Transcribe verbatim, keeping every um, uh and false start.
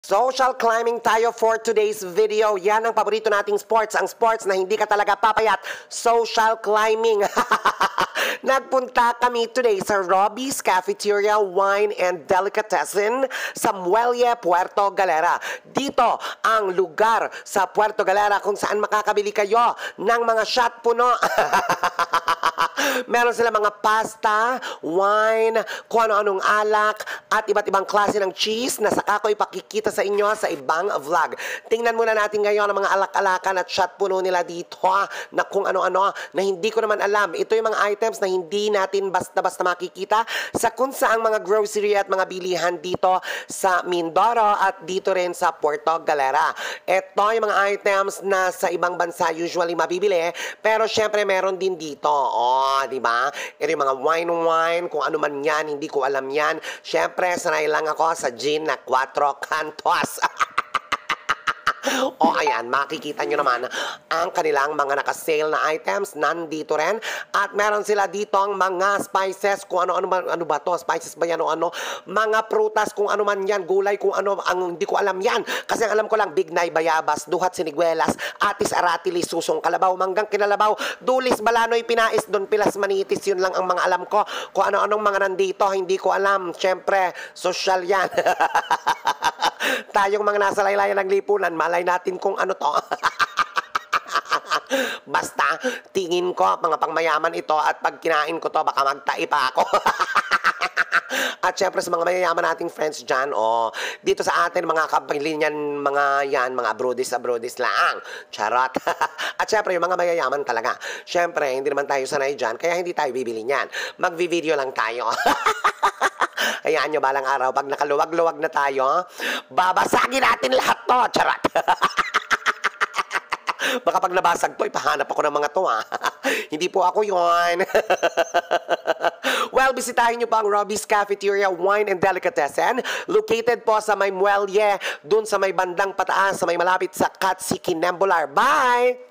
Social climbing tayo for today's video. Yan ang paborito nating sports. Ang sports na hindi ka talaga papayat. Social climbing. Nagpunta kami today sa Robbie's Cafeteria, Wine and Delicatessen sa Muelle, Puerto Galera. Dito ang lugar sa Puerto Galera kung saan makakabili kayo ng mga shot puno. Meron sila mga pasta, wine, kung ano-anong alak, at iba't ibang klase ng cheese na saka ko ipakikita sa inyo sa ibang vlog. Tingnan muna natin ngayon ang mga alak-alakan at shot puno nila dito ha, na kung ano-ano na hindi ko naman alam. Ito yung mga items na hindi natin basta-basta makikita sa kung saang mga grocery at mga bilihan dito sa Mindoro at dito rin sa Puerto Galera. Ito yung mga items na sa ibang bansa usually mabibili, pero syempre meron din dito. Oh, di ba? Ito yung mga wine-wine, kung ano man yan, hindi ko alam yan. Syempre, sanay lang ako sa gin na Cuatro Cantos. O ayan, makikita nyo naman ang kanilang mga nakasale na items nandito rin. At meron sila dito ang mga spices, kung ano-ano ba, ano ba to? Spices ba yan o ano? Mga prutas, kung ano man yan, gulay, kung ano, ang hindi ko alam yan. Kasi ang alam ko lang, bignay, bayabas, duhat, siniguelas, atis, aratilis, susong, kalabaw, manggang, kinalabaw, dulis, balanoy, pinais, don, pilas, manitis, yun lang ang mga alam ko. Kung ano-anong mga nandito, hindi ko alam. Siyempre, social yan. Tayong mga nasa laylayan ng lipunan, malay natin kung ano to. Basta, tingin ko, mga pangmayaman ito at pag kinain ko to, baka magtai pa ako. At syempre sa mga mayayaman nating friends dyan, oh, dito sa atin, mga kapaglinyan, mga yan, mga abrodis, abrodis lang. Charot. At syempre, yung mga mayayaman talaga. Syempre, hindi naman tayo sanay dyan, kaya hindi tayo bibili niyan. Magvi-video lang tayo. Hayaan nyo balang araw, pag nakaluwag-luwag na tayo, babasagin natin lahat to. Charot. Baka pag nabasag to, ipahanap ako ng mga to, ha. Hindi po ako yun. Well, bisitahin nyo pa ang Robbie's Cafeteria, Wine and Delicatessen. Located po sa may Muelle, dun sa may bandang pataas, sa may malapit sa Catsiquin, Nembolar. Bye!